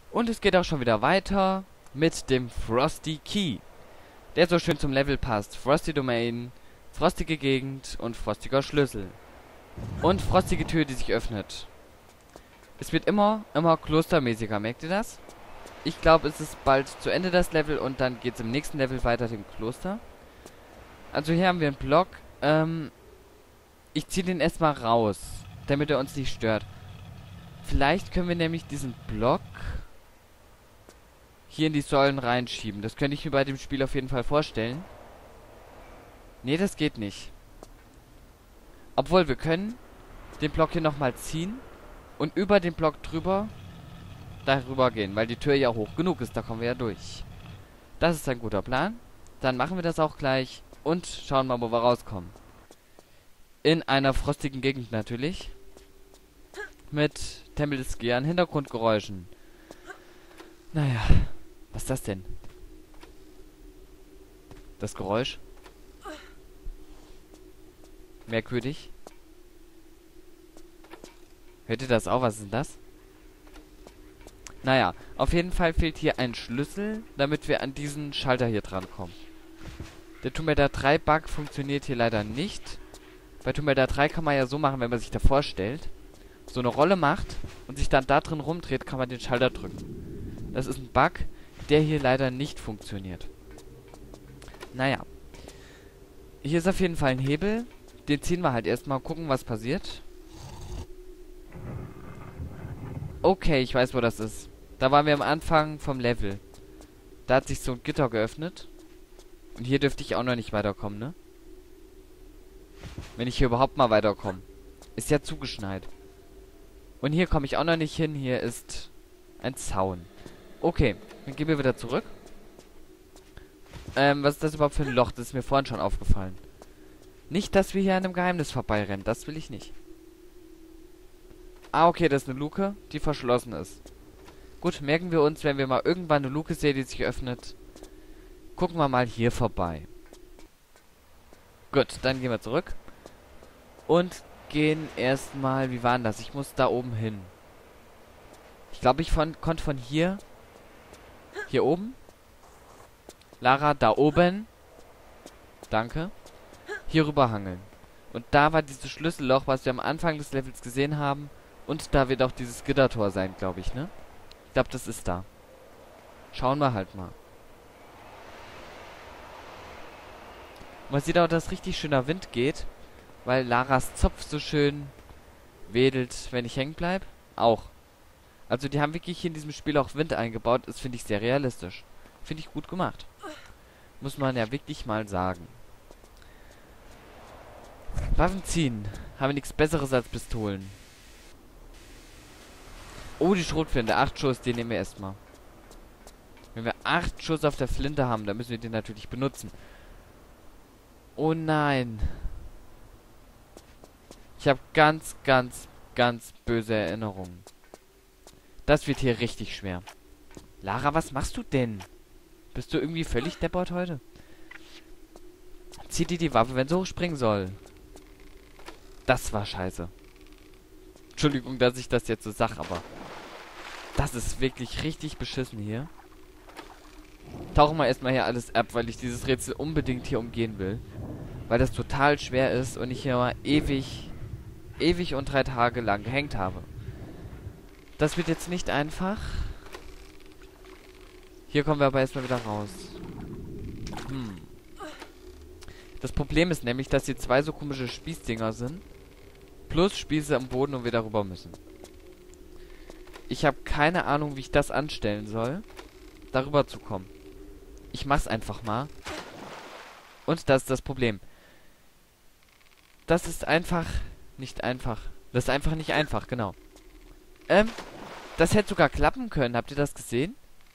Und es geht auch schon wieder weiter mit dem Frosty Key, der so schön zum Level passt. Frosty Domain, frostige Gegend und frostiger Schlüssel. Und frostige Tür, die sich öffnet. Es wird immer klostermäßiger, merkt ihr das? Ich glaube, es ist bald zu Ende das Level und dann geht es im nächsten Level weiter dem Kloster. Also hier haben wir einen Block. Ich ziehe den erstmal raus, damit er uns nicht stört. Vielleicht können wir nämlich diesen Block hier in die Säulen reinschieben. Das könnte ich mir bei dem Spiel auf jeden Fall vorstellen. Nee, das geht nicht. Obwohl, wir können den Block hier nochmal ziehen und über den Block drüber darüber gehen, weil die Tür ja hoch genug ist. Da kommen wir ja durch. Das ist ein guter Plan. Dann machen wir das auch gleich und schauen mal, wo wir rauskommen. In einer frostigen Gegend natürlich. Mit Tempel des Skier an Hintergrundgeräuschen. Naja, was ist das denn? Das Geräusch? Merkwürdig. Hört ihr das auch? Was ist denn das? Naja, auf jeden Fall fehlt hier ein Schlüssel, damit wir an diesen Schalter hier drankommen. Der Tomb Raider 3 Bug funktioniert hier leider nicht. Bei Tomb Raider 3 kann man ja so machen, wenn man sich davor stellt, so eine Rolle macht und sich dann da drin rumdreht, kann man den Schalter drücken. Das ist ein Bug, der hier leider nicht funktioniert. Naja. Hier ist auf jeden Fall ein Hebel. Den ziehen wir halt erstmal, gucken, was passiert. Okay, ich weiß, wo das ist. Da waren wir am Anfang vom Level. Da hat sich so ein Gitter geöffnet. Und hier dürfte ich auch noch nicht weiterkommen, ne? Wenn ich hier überhaupt mal weiterkomme. Ist ja zugeschneit. Und hier komme ich auch noch nicht hin. Hier ist ein Zaun. Okay, dann gehen wir wieder zurück. Was ist das überhaupt für ein Loch? Das ist mir vorhin schon aufgefallen. Nicht, dass wir hier an einem Geheimnis vorbeirennen. Das will ich nicht. Ah, okay, das ist eine Luke, die verschlossen ist. Gut, merken wir uns, wenn wir mal irgendwann eine Luke sehen, die sich öffnet. Gucken wir mal hier vorbei. Gut, dann gehen wir zurück. Und gehen erstmal, wie war denn das? Ich muss da oben hin. Ich glaube, ich konnte von hier oben. Lara, da oben. Danke. Hier rüber hangeln. Und da war dieses Schlüsselloch, was wir am Anfang des Levels gesehen haben. Und da wird auch dieses Gittertor sein, glaube ich, ne? Ich glaube, das ist da. Schauen wir halt mal. Man sieht auch, dass richtig schöner Wind geht, weil Laras Zopf so schön wedelt, wenn ich hängen bleib. Auch. Also die haben wirklich hier in diesem Spiel auch Wind eingebaut. Das finde ich sehr realistisch. Finde ich gut gemacht. Muss man ja wirklich mal sagen. Waffen ziehen. Haben wir nichts Besseres als Pistolen. Oh, die Schrotflinte. 8 Schuss, die nehmen wir erstmal. Wenn wir 8 Schuss auf der Flinte haben, dann müssen wir den natürlich benutzen. Oh nein. Ich habe ganz böse Erinnerungen. Das wird hier richtig schwer. Lara, was machst du denn? Bist du irgendwie völlig deppert heute? Zieh dir die Waffe, wenn sie hochspringen soll. Das war scheiße. Entschuldigung, dass ich das jetzt so sag, aber das ist wirklich richtig beschissen hier. Tauchen wir erstmal hier alles ab, weil ich dieses Rätsel unbedingt hier umgehen will. Weil das total schwer ist und ich hier mal ewig und 3 Tage lang gehängt habe. Das wird jetzt nicht einfach. Hier kommen wir aber erstmal wieder raus. Das Problem ist nämlich, dass hier 2 so komische Spießdinger sind. Plus Spieße am Boden und wir darüber müssen. Ich habe keine Ahnung, wie ich das anstellen soll, darüber zu kommen. Ich mach's einfach mal. Und das ist das Problem. Das ist einfach nicht einfach. Das ist einfach nicht einfach, genau. Das hätte sogar klappen können. Habt ihr das gesehen?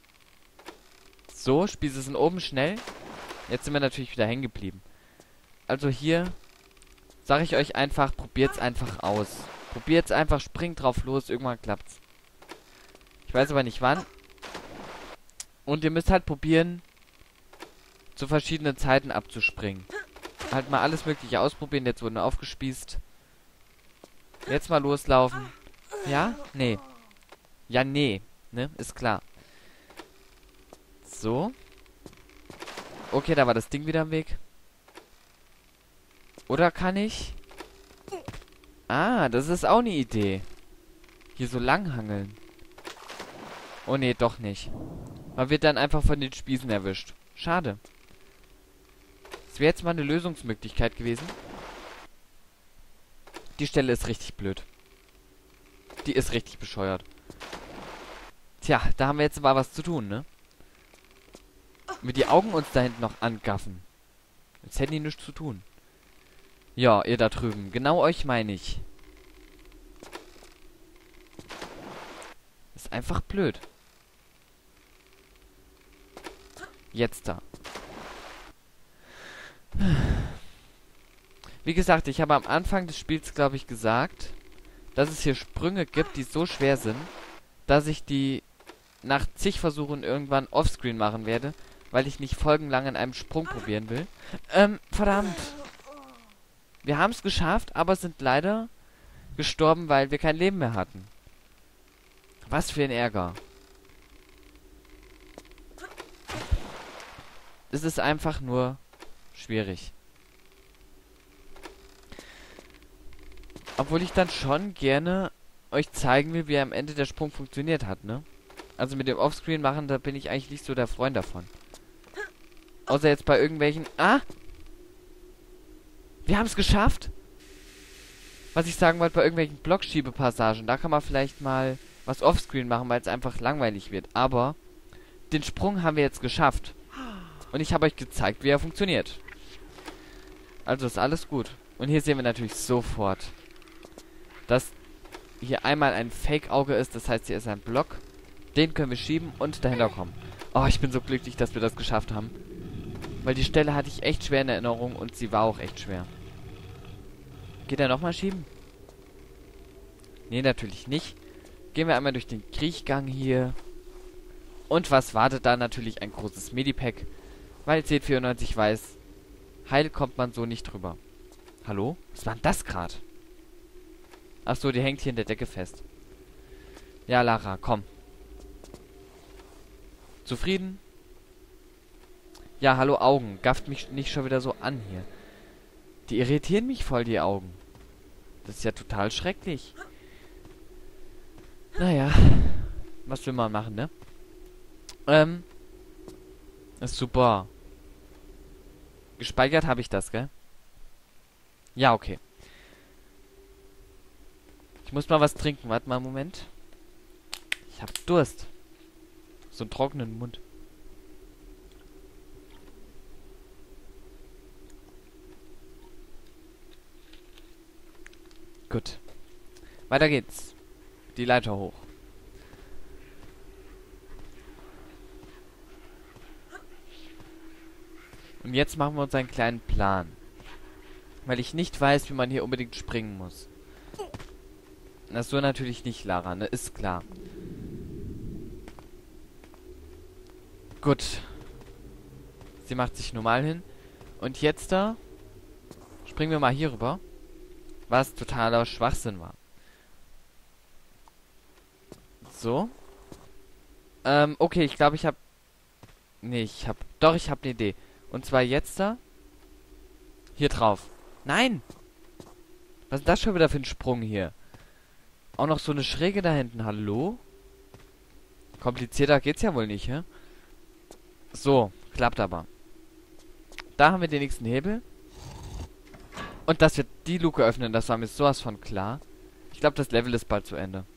So, Spieße sind oben schnell. Jetzt sind wir natürlich wieder hängen geblieben. Also hier sage ich euch einfach, probiert's einfach aus. Probiert's einfach, springt drauf los, irgendwann klappt's. Ich weiß aber nicht wann. Und ihr müsst halt probieren, zu verschiedenen Zeiten abzuspringen. Halt mal alles Mögliche ausprobieren. Jetzt wurden wir aufgespießt. Jetzt mal loslaufen. Ja? Nee. Ja, nee. Ne? Ist klar. So. Okay, da war das Ding wieder im Weg. Oder kann ich... Ah, das ist auch eine Idee. Hier so langhangeln. Oh nee, doch nicht. Man wird dann einfach von den Spießen erwischt. Schade. Das wäre jetzt mal eine Lösungsmöglichkeit gewesen. Die Stelle ist richtig blöd. Die ist richtig bescheuert. Tja, da haben wir jetzt mal was zu tun, ne? Mit die Augen uns da hinten noch angaffen. Jetzt hätten die nichts zu tun. Ja, ihr da drüben. Genau euch meine ich. Ist einfach blöd. Jetzt da. Wie gesagt, ich habe am Anfang des Spiels, glaube ich, gesagt, dass es hier Sprünge gibt, die so schwer sind, dass ich die nach zig Versuchen irgendwann offscreen machen werde, weil ich nicht folgenlang an einem Sprung probieren will. Verdammt. Wir haben es geschafft, aber sind leider gestorben, weil wir kein Leben mehr hatten. Was für ein Ärger. Es ist einfach nur schwierig. Obwohl ich dann schon gerne euch zeigen will, wie am Ende der Sprung funktioniert hat, ne? Also mit dem Offscreen machen, da bin ich eigentlich nicht so der Freund davon. Außer jetzt bei irgendwelchen... Ah! Wir haben es geschafft! Was ich sagen wollte, bei irgendwelchen Blockschiebepassagen, da kann man vielleicht mal was Offscreen machen, weil es einfach langweilig wird. Aber den Sprung haben wir jetzt geschafft. Und ich habe euch gezeigt, wie er funktioniert. Also ist alles gut. Und hier sehen wir natürlich sofort, dass hier einmal ein Fake-Auge ist. Das heißt, hier ist ein Block. Den können wir schieben und dahinter kommen. Oh, ich bin so glücklich, dass wir das geschafft haben. Weil die Stelle hatte ich echt schwer in Erinnerung und sie war auch echt schwer. Geht er nochmal schieben? Nee, natürlich nicht. Gehen wir einmal durch den Kriechgang hier. Und was wartet da? Natürlich ein großes Medipack. Weil C94 weiß, heil kommt man so nicht drüber. Hallo? Was war denn das gerade? Achso, die hängt hier in der Decke fest. Ja, Lara, komm. Zufrieden? Ja, hallo Augen. Gafft mich nicht schon wieder so an hier. Die irritieren mich voll, die Augen. Das ist ja total schrecklich. Naja. Was will man machen, ne? Ist super. Gespeichert habe ich das, gell? Ja, okay. Ich muss mal was trinken. Warte mal einen Moment. Ich hab Durst. So einen trockenen Mund. Gut. Weiter geht's. Die Leiter hoch. Und jetzt machen wir uns einen kleinen Plan. Weil ich nicht weiß, wie man hier unbedingt springen muss. Das so natürlich nicht, Lara, ne? Ist klar. Gut. Sie macht sich normal hin. Und jetzt da springen wir mal hier rüber. Was totaler Schwachsinn war. So. Okay, ich glaube, ich habe... Nee, ich habe... Doch, ich habe eine Idee. Und zwar jetzt da. Hier drauf. Nein! Was ist das schon wieder für ein Sprung hier? Auch noch so eine Schräge da hinten. Hallo? Komplizierter geht's ja wohl nicht, hä? So, klappt aber. Da haben wir den nächsten Hebel. Und dass wir die Luke öffnen, das war mir sowas von klar. Ich glaube, das Level ist bald zu Ende.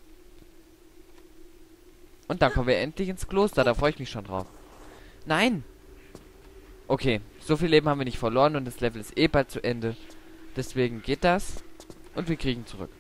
Und dann kommen wir endlich ins Kloster, da freue ich mich schon drauf. Nein! Okay, so viel Leben haben wir nicht verloren und das Level ist eh bald zu Ende. Deswegen geht das. Und wir kriegen zurück.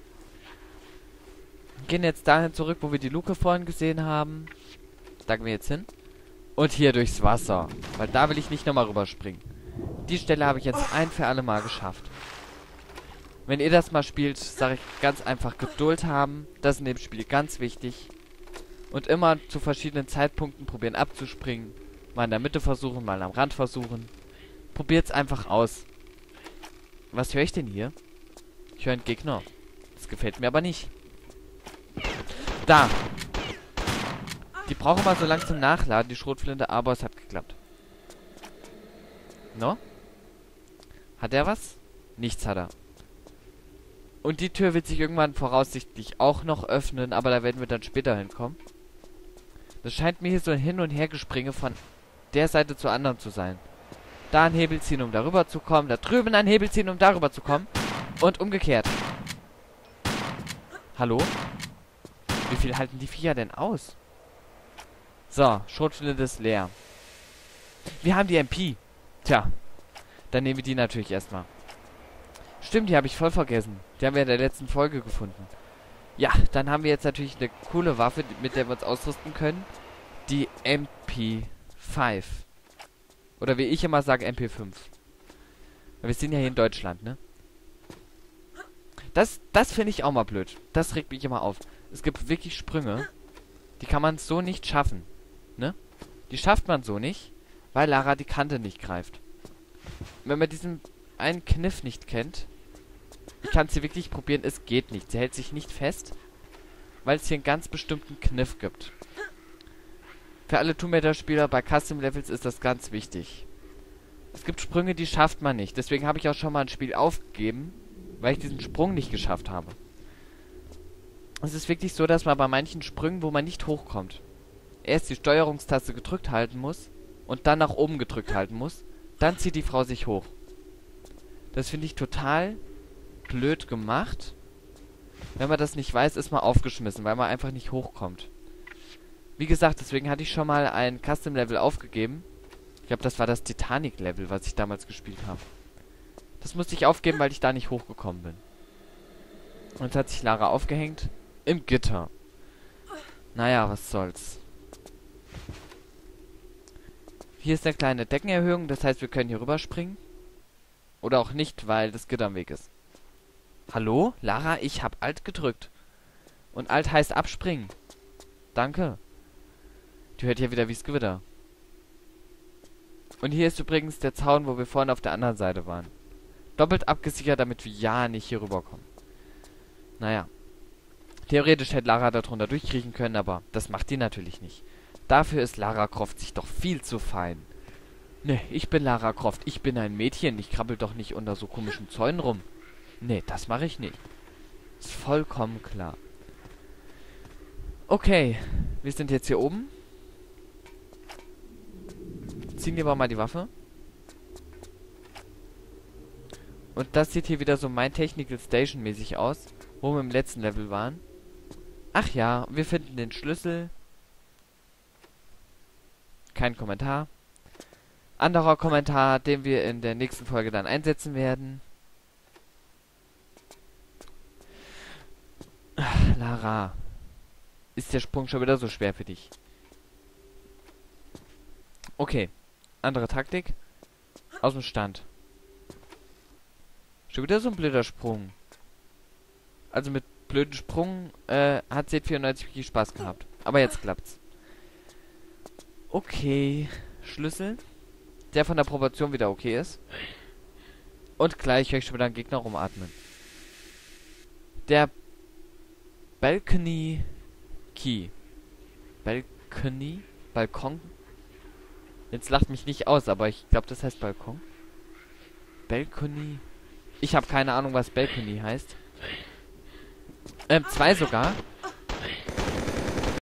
Gehen jetzt dahin zurück, wo wir die Luke vorhin gesehen haben. Da gehen wir jetzt hin. Und hier durchs Wasser. Weil da will ich nicht nochmal rüberspringen. Die Stelle habe ich jetzt ein für alle Mal geschafft. Wenn ihr das mal spielt, sage ich ganz einfach Geduld haben. Das ist in dem Spiel ganz wichtig. Und immer zu verschiedenen Zeitpunkten probieren abzuspringen. Mal in der Mitte versuchen, mal am Rand versuchen. Probiert's einfach aus. Was höre ich denn hier? Ich höre einen Gegner. Das gefällt mir aber nicht. Da. Die brauchen mal so lang zum Nachladen, die Schrotflinte, aber es hat geklappt. No? Hat er was? Nichts hat er. Und die Tür wird sich irgendwann voraussichtlich auch noch öffnen, aber da werden wir dann später hinkommen. Das scheint mir hier so ein Hin- und Hergespringe von der Seite zur anderen zu sein. Da ein Hebel ziehen, um darüber zu kommen. Da drüben ein Hebel ziehen, um darüber zu kommen. Und umgekehrt. Hallo? Wie viel halten die Viecher denn aus? So, Schrotflinte ist leer. Wir haben die MP. Tja, dann nehmen wir die natürlich erstmal. Stimmt, die habe ich voll vergessen. Die haben wir in der letzten Folge gefunden. Ja, dann haben wir jetzt natürlich eine coole Waffe, mit der wir uns ausrüsten können. Die MP5. Oder wie ich immer sage, MP5. Wir sind ja hier in Deutschland, ne? Das finde ich auch mal blöd. Das regt mich immer auf. Es gibt wirklich Sprünge, die kann man so nicht schaffen, ne? Die schafft man so nicht, weil Lara die Kante nicht greift. Wenn man diesen einen Kniff nicht kennt, ich kann es hier wirklich probieren, es geht nicht. Sie hält sich nicht fest, weil es hier einen ganz bestimmten Kniff gibt. Für alle Tomb Raider-Spieler bei Custom Levels ist das ganz wichtig. Es gibt Sprünge, die schafft man nicht. Deswegen habe ich auch schon mal ein Spiel aufgegeben, weil ich diesen Sprung nicht geschafft habe. Es ist wirklich so, dass man bei manchen Sprüngen, wo man nicht hochkommt, erst die Steuerungstaste gedrückt halten muss und dann nach oben gedrückt halten muss. Dann zieht die Frau sich hoch. Das finde ich total blöd gemacht. Wenn man das nicht weiß, ist man aufgeschmissen, weil man einfach nicht hochkommt. Wie gesagt, deswegen hatte ich schon mal ein Custom-Level aufgegeben. Ich glaube, das war das Titanic-Level, was ich damals gespielt habe. Das musste ich aufgeben, weil ich da nicht hochgekommen bin. Und jetzt hat sich Lara aufgehängt im Gitter. Naja, was soll's. Hier ist eine kleine Deckenerhöhung, das heißt, wir können hier rüberspringen. Oder auch nicht, weil das Gitter am Weg ist. Hallo? Lara, ich hab Alt gedrückt. Und Alt heißt abspringen. Danke. Die hört hier wieder wie's Gewitter. Und hier ist übrigens der Zaun, wo wir vorhin auf der anderen Seite waren. Doppelt abgesichert, damit wir ja nicht hier rüberkommen. Naja. Theoretisch hätte Lara da drunter durchkriechen können, aber das macht die natürlich nicht. Dafür ist Lara Croft sich doch viel zu fein. Ne, ich bin Lara Croft, ich bin ein Mädchen, ich krabbel doch nicht unter so komischen Zäunen rum. Ne, das mache ich nicht. Ist vollkommen klar. Okay, wir sind jetzt hier oben. Ziehen wir aber mal die Waffe. Und das sieht hier wieder so mein Technical Station mäßig aus, wo wir im letzten Level waren. Ach ja, wir finden den Schlüssel. Kein Kommentar. Anderer Kommentar, den wir in der nächsten Folge dann einsetzen werden. Ach, Lara. Ist der Sprung schon wieder so schwer für dich? Okay. Andere Taktik. Aus dem Stand. Schon wieder so ein blöder Sprung. Also mit blöden Sprung hat Z94 wirklich Spaß gehabt. Aber jetzt klappt's. Okay. Schlüssel. Der von der Proportion wieder okay ist. Und gleich höre ich schon wieder einen Gegner rumatmen. Der Balcony Key. Balcony? Balkon? Jetzt lacht mich nicht aus, aber ich glaube, das heißt Balkon. Balcony. Ich habe keine Ahnung, was Balcony heißt. 2 sogar.